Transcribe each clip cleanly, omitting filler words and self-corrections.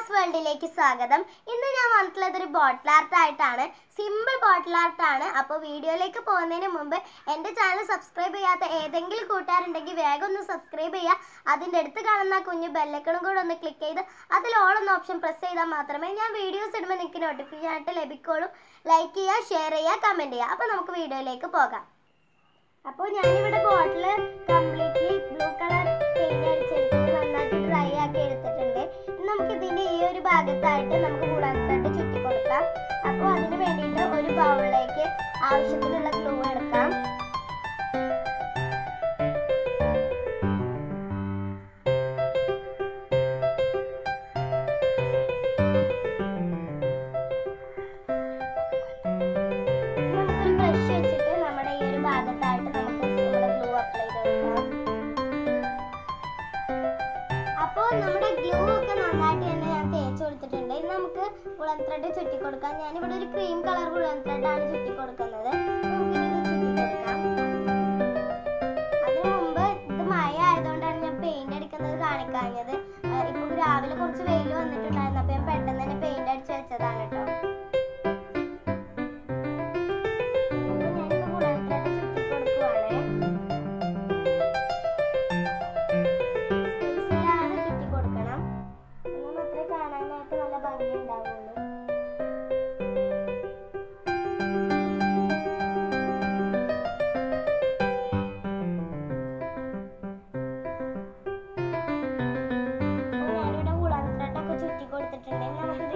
ദിൽനാസ് വേൾഡിലേക്ക് സ്വാഗതം. ഇന്ന് ഞാൻ വന്നിട്ടുള്ളത് ഒരു ബോട്ടിൽ ആർട്ട് ആയിട്ടാണ്. സിമ്പിൾ ബോട്ടിൽ ആർട്ട് ആണ്. അപ്പോൾ വീഡിയോയിലേക്ക് പോകുന്നതിന് മുമ്പ് എൻ്റെ ചാനൽ സബ്സ്ക്രൈബ് ചെയ്യാത്ത ഏതെങ്കിലും കൂട്ടുകാരുണ്ടെങ്കിൽ വേഗം ഒന്ന് സബ്സ്ക്രൈബ് ചെയ്യുക. അതിൻ്റെ അടുത്ത് കാണുന്ന കുഞ്ഞു ബെല്ലൈക്കണും കൂടെ ഒന്ന് ക്ലിക്ക് ചെയ്ത് അതിൽ ഓൾ എന്ന ഓപ്ഷൻ പ്രസ് ചെയ്താൽ മാത്രമേ ഞാൻ വീഡിയോസ് ഇടുമ്പോൾ നിങ്ങൾക്ക് നോട്ടിഫിക്കേഷൻ ആയിട്ട് ലഭിക്കുള്ളൂ. ലൈക്ക് ചെയ്യുക, ഷെയർ ചെയ്യുക, കമൻറ്റ് ചെയ്യുക. അപ്പോൾ നമുക്ക് വീഡിയോയിലേക്ക് പോകാം. അപ്പോൾ ഞാനിവിടെ bottle completely blue colour paint അടിച്ചെടുത്ത് നന്നായിട്ട് ഡ്രൈ ആക്കി എടുത്തിട്ടുണ്ട്. നമുക്ക് ഇതിന്റെ ഈ ഒരു ഭാഗത്തായിട്ട് നമുക്ക് കൂടാനായിട്ട് ചുറ്റി കൊടുക്കാം. അപ്പോൾ അതിന് വേണ്ടിയിട്ട് ഒരു ബൗളിലേക്ക് ആവശ്യത്തിനുള്ള ഗ്ലൂ എടുക്കാം. നമുക്കൊരു ബ്രഷ് വെച്ചിട്ട് നമ്മുടെ ഈ ഒരു ഭാഗത്തായിട്ട് നമുക്ക് നമ്മുടെ ഗ്ലൂ അപ്ലൈ ചെയ്തെടുക്കാം. അപ്പോൾ നമ്മുടെ ഗ്ലൂ ഒക്കെ നന്നായിട്ട് തന്നെ ഞാൻ തേച്ച് കൊടുത്തിട്ടുണ്ട്. ഇനി നമുക്ക് വുളൻ ത്രെഡ് ചുറ്റി കൊടുക്കാം. ഞാനിവിടെ ഒരു ക്രീം കളർ വുളൻ ത്രെഡാണ് ചുറ്റി കൊടുക്കുന്നത്. നമുക്ക് ഇത് ചുറ്റി കൊടുക്കാം. അതിനു മുമ്പ് ഇത് മഴ ആയതുകൊണ്ടാണ് ഞാൻ പെയിന്റ് അടിക്കുന്നത് കാണിക്കാഞ്ഞത്. ഇപ്പൊ രാവിലെ കുറച്ച് വെയിൽ വന്നിട്ടുണ്ടായിരുന്നു. അപ്പൊ ഞാൻ പെട്ടെന്ന് തന്നെ പെയിന്റ് അടിച്ച് വെച്ചതാണ് കേട്ടോ. അപ്പൊ ഞാനിപ്പോ വുളൻ ത്രെഡ് ചുറ്റി കൊടുക്കുവാണ്. ചുറ്റി കൊടുക്കണം. എന്നാൽ മാത്രമേ കാണാനായിട്ട് നല്ല ഭംഗി ഉണ്ടാവുള്ളൂ. ഞാനിവിടെ വുളൻ ത്രെഡൊക്കെ ചുറ്റി കൊടുത്തിട്ടുണ്ട്.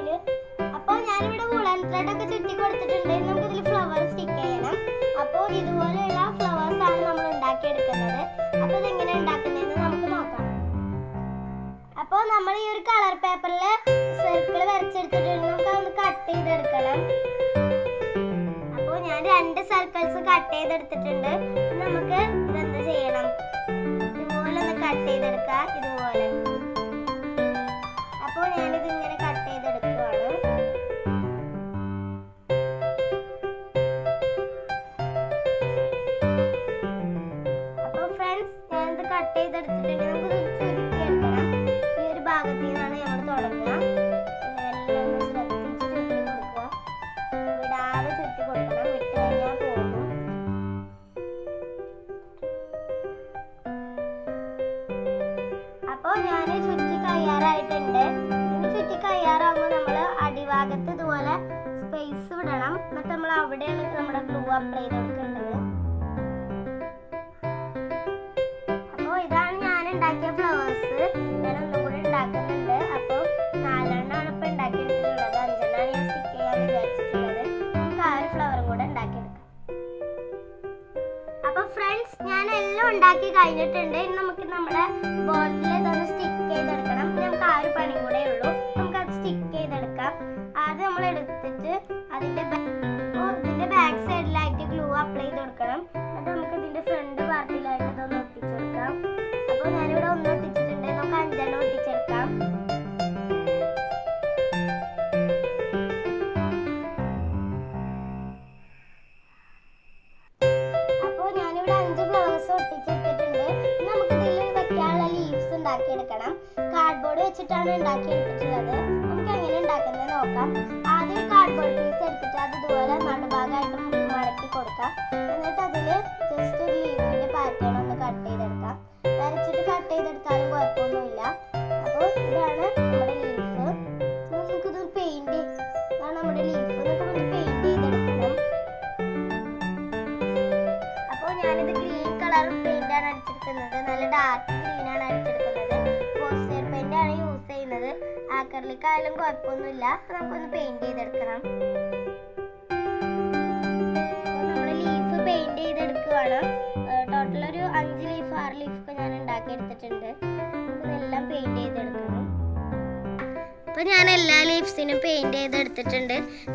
നമുക്കിതിൽ ഫ്ലവർ സ്റ്റിക്ക് ചെയ്യണം. അപ്പോൾ ഇതുപോലെയുള്ള ഫ്ലവേഴ്സ് ആണ് നമ്മൾ ഉണ്ടാക്കിയെടുക്കുന്നത്. അപ്പോൾ ഇതെങ്ങനെ ഉണ്ടാക്കുന്നതെന്ന് നമുക്ക് നോക്കാം. അപ്പോൾ നമ്മൾ ഈ ഒരു കളർ പേപ്പറിൽ സർക്കിൾ വരച്ചെടുത്തിട്ടുണ്ട്. നമുക്ക് അതൊന്ന് കട്ട് ചെയ്തെടുക്കണം. അപ്പോൾ ഞാൻ 2 സർക്കിൾസ് കട്ട് ചെയ്തെടുത്തിട്ടുണ്ട്. നമുക്ക് ഇതെന്ത് ചെയ്യണം, ഇതുപോലെ ഒന്ന് കട്ട് ചെയ്തെടുക്കാം. ഇതുപോലെ. അപ്പോൾ ഞാനിത് ഇങ്ങനെ കട്ട് ചെയ്തെടുക്കുവാണ്. അപ്പോൾ ഫ്രണ്ട്സ്, ഞാനിത് കട്ട് ചെയ്തെടുത്തിട്ടുണ്ട്. നമുക്കിത് ചുരുക്കിയെടുക്കണം. ഈ ഒരു ഭാഗത്തു നിന്നാണ് നമ്മൾ തുടങ്ങുക. എല്ലാം ഒന്ന് ശ്രദ്ധിച്ച് ചുറ്റി കൊടുക്കുക. വിടാതെ ചുറ്റി കൊടുക്കണം. വിട്ട് കഴിഞ്ഞാൽ പോകും. അപ്പോൾ ഞാൻ ചുറ്റി കയ്യാറായിട്ടുണ്ട്. ഇനി ചുറ്റി കയ്യാറാകുമ്പോൾ നമ്മൾ അടിഭാഗത്ത് ഇതുപോലെ സ്പേസ് വിടണം. എന്നിട്ട് നമ്മൾ അവിടെയാണ് നമ്മുടെ ഗ്ലൂ അപ്ലൈ ചെയ്ത് കൊടുക്കേണ്ടത്. അപ്പോൾ ഇതാണ് ഞാൻ ഉണ്ടാക്കിയ ഫ്ലവേഴ്സ്. ഞാൻ ഒന്നും കൂടി ഉണ്ടാക്കുന്നുണ്ട്. അപ്പോൾ 4 എണ്ണമാണ് ഇപ്പോൾ ഉണ്ടാക്കിയെടുത്തിട്ടുള്ളത്. 5 എണ്ണമാണ് ഞാൻ സ്റ്റിക്ക് ചെയ്യാൻ വിചാരിച്ചിട്ടുള്ളത്. നമുക്ക് ആ ഒരു ഫ്ലവറും കൂടെ ഉണ്ടാക്കിയെടുക്കാം. അപ്പോൾ ഫ്രണ്ട്സ്, ഞാൻ എല്ലാം ഉണ്ടാക്കി കഴിഞ്ഞിട്ടുണ്ട്. ഇനി നമുക്ക് നമ്മുടെ ബോട്ടിൽ ഇതൊന്ന് സ്റ്റിക്ക് ചെയ്തെടുക്കണം. നമുക്ക് ആ ഒരു പണി കൂടെ ഉള്ളൂ. നമുക്കത് സ്റ്റിക്ക് ചെയ്തെടുക്കാം. ആദ്യം നമ്മൾ എടുത്തിട്ട് ഇതിന്റെ ബാക്ക് സൈഡിലായിട്ട് ഗ്ലൂ അപ്ലൈ ചെയ്ത് കൊടുക്കണം. എന്നിട്ട് നമുക്ക് ഇതിന്റെ ഫ്രണ്ട് പാർട്ടിലായിട്ട് ഇതൊന്ന് ഒട്ടിച്ചു കൊടുക്കാം. അപ്പോൾ ഞാനിവിടെ 1 ഒട്ടിച്ചിട്ടുണ്ട്. നമുക്ക് 5 എണ്ണം ഒട്ടിച്ചെടുക്കാം. അപ്പോൾ ഞാനിവിടെ 5 ഫ്ലവേഴ്സ് ഒട്ടിച്ചെടുത്തിട്ടുണ്ട്. നമുക്ക് ഇതിൽ വെക്കാനുള്ള ലീവ്സ് ഉണ്ടാക്കിയെടുക്കണം. കാർഡ്ബോർഡ് വെച്ചിട്ടാണ് ഉണ്ടാക്കിയെടുത്തിട്ടുള്ളത്. നമുക്ക് എങ്ങനെ ഉണ്ടാക്കുന്നത് നോക്കാം. ആദ്യം കാർഡ്ബോർഡ് പീസ് എടുത്തിട്ട് അത് ഇതുപോലെ നടുഭാഗമായിട്ട് മടക്കി കൊടുക്കാം. എന്നിട്ട് അതിൽ ജസ്റ്റ് ഒരു ലീഫിന്റെ പാറ്റേൺ ഒന്ന് കട്ട് ചെയ്തെടുക്കാം. വരച്ചിട്ട് കട്ട് ചെയ്തെടുത്താലും കുഴപ്പമൊന്നുമില്ല. അപ്പോൾ ഇതാണ് നമ്മുടെ ലീഫ്. നമുക്കിത് പെയിന്റ്, ഇതാണ് നമ്മുടെ ലീഫ്. നമുക്ക് പെയിന്റ് ചെയ്തെടുക്കണം. അപ്പോൾ ഞാനിത് ഗ്രീൻ കളർ പെയിന്റ് ആണ് അടിച്ചെടുക്കുന്നത്. നല്ല ഡാർക്ക് ഗ്രീൻ ആണ് അടിച്ചെടുക്കുന്നത്. പോസ്റ്റർ പെയിന്റ് ആണ് യൂസ് ചെയ്യുന്നത്. ആക്രിലിക് ആയാലും കുഴപ്പമൊന്നുമില്ല. നമുക്കൊന്ന് പെയിന്റ് ചെയ്തെടുക്കണം. നമ്മുടെ ലീഫ് പെയിന്റ് ചെയ്തെടുക്കുവാണ്. ടോട്ടൽ ഒരു 5 ലീഫ് 6 ലീഫൊക്കെ ഞാൻ ഉണ്ടാക്കിയെടുത്തിട്ടുണ്ട്. ഇതെല്ലാം പെയിന്റ് ചെയ്തെടുക്കണം. അപ്പോൾ ഞാൻ എല്ലാ ലീഫ്സിനും പെയിന്റ് ചെയ്തെടുത്തിട്ടുണ്ട്.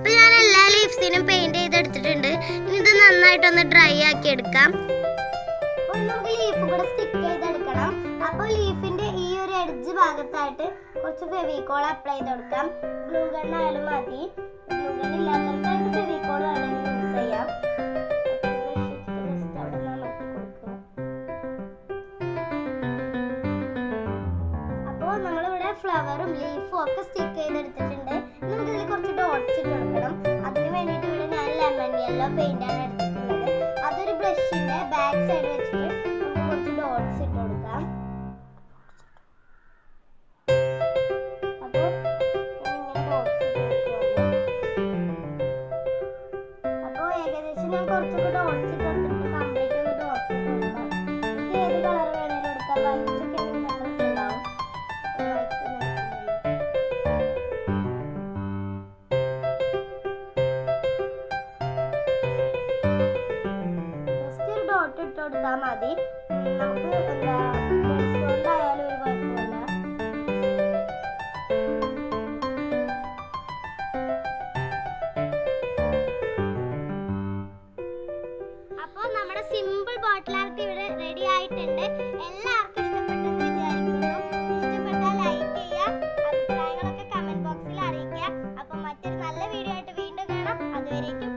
ഇനി ഇത് നന്നായിട്ടൊന്ന് ഡ്രൈ ആക്കി എടുക്കാം. നമുക്ക് ലീഫ് കൂടെ സ്റ്റിക്ക് ചെയ്തെടുക്കണം. അപ്പോൾ ലീഫിന്റെ ഈ ഒരു എഡ്ജ് ഭാഗത്തായിട്ട് കുറച്ച് ഫെവിക്കോൾ അപ്ലൈ ചെയ്ത് കൊടുക്കാം. ഗ്ലൂ ഗൺ ആയാലും മതി. ഗ്ലൂ ഗൺ ഇല്ലാത്തവർക്ക് ഫെവിക്കോൾ വേണമെങ്കിൽ യൂസ് ചെയ്യാം. അപ്പോൾ നമ്മളിവിടെ ഫ്ലവറും ലീഫും ഒക്കെ സ്റ്റിക്ക് ചെയ്ത് യെല്ലോ പെയിന്റ് ആണ് എടുത്തിട്ടുള്ളത്. അതൊരു ബ്രഷിന്റെ ബാക്ക് സൈഡ് വെച്ചിട്ട് നമുക്ക് കുറച്ച് ഡോട്ട്സ് ഇട്ട് കൊടുക്കാം. അപ്പോൾ ഇങ്ങനെ ഡോട്ട്സ് ഇട്ട് കൊടുക്കുക. അപ്പോൾ ഏകദേശം ഞാൻ കുറച്ചൊക്കെ ഡോട്ട്സ് ഇട്ട് കൊടുത്തിട്ട് കംപ്ലീറ്റ് ഒരു ഡോട്ട്സ് ഇട്ട് കൊടുക്കാം. ഇത് ഏത് കളർ വേണേലും എടുക്കാം. വൈറ്റ് ഒക്കെ നല്ല രസമുണ്ടാവും. ജസ്റ്റ് ഒരു ഡോട്ട് ഇട്ട് കൊടുത്താൽ മതി. നമുക്ക് എന്താ കൊണ്ടായാലും ഒരു കുഴപ്പമില്ല. അപ്പോൾ നമ്മുടെ സിമ്പിൾ ബോട്ടിൽ ആർട്ട് ഇവിടെ റെഡി ആയിട്ടുണ്ട്. എല്ലാവർക്കും ഇഷ്ടപ്പെട്ടെന്ന് വിചാരിക്കുന്നു. ഇഷ്ടപ്പെട്ടാൽ ലൈക്ക് ചെയ്യുക, അഭിപ്രായങ്ങളൊക്കെ കമന്റ് ബോക്സിൽ അറിയിക്കുക. അപ്പോൾ മറ്റൊരു നല്ല വീഡിയോ ആയിട്ട് വീണ്ടും കാണാം. അതുവരേക്കും